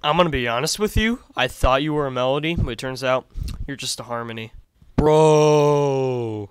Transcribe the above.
I'm gonna be honest with you. I thought you were a melody, but it turns out you're just a harmony. Bro.